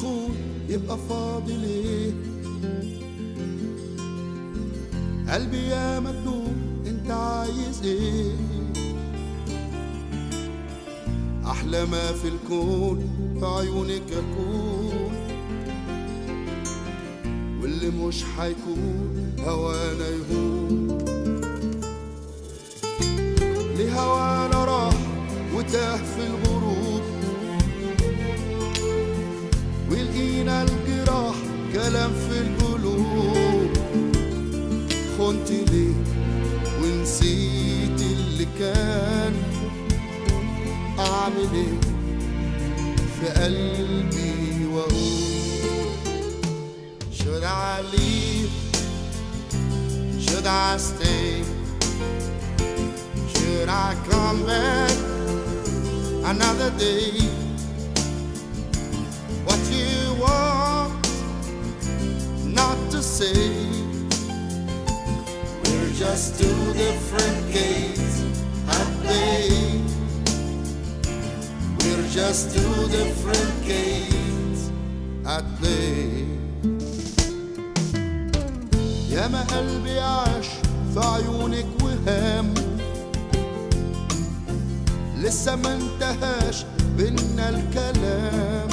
تخون يبقى فاضي ليه؟ قلبي يا مجنون انت عايز ايه؟ احلى ما في الكون في عيونك اكون، واللي مش هيكون هوانا يهون. ليه هوانا راح وتاه في الغروب، ولقينا الجراح كلام في القلوب. خنت ليه ونسيت اللي كان، اعمل ايه في قلبي واقول؟ Should I leave? Should I stay? Should I come back another day? What you want not to say, we're just two different games at play. We're just two different games at play. يا ما قلبي عاش في عيونك وهام، لسه ما انتهاش بينا الكلام.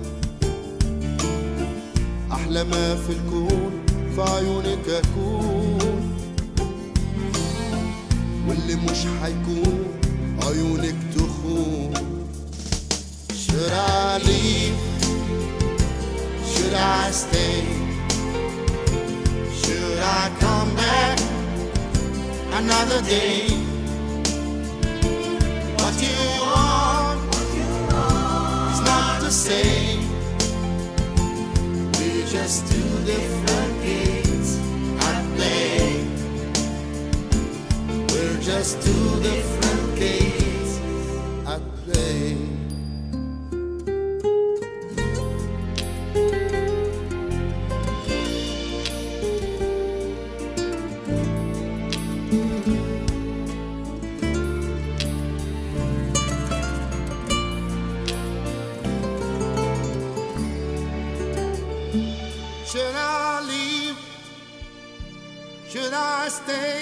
احلى ما في الكون في عيونك اكون، واللي مش هيكون عيونك تخون. Should I leave? Should I stay? Should I come back another day? What you want is not to say. We're just two different games at play. We're just two different games at play. Should I leave? Should I stay?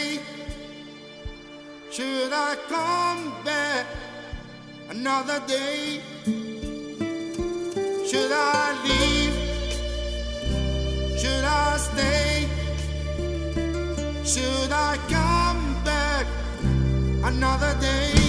Should I come back another day? Should I leave? Should I stay? Should I come back another day?